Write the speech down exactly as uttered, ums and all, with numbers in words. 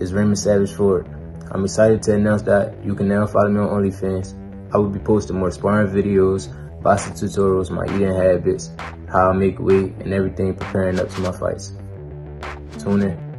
is Raymond Savage Ford. I'm excited to announce that you can now follow me on OnlyFans. I will be posting more sparring videos, boxing tutorials, my eating habits, how I make weight, and everything preparing up to my fights. Tune in.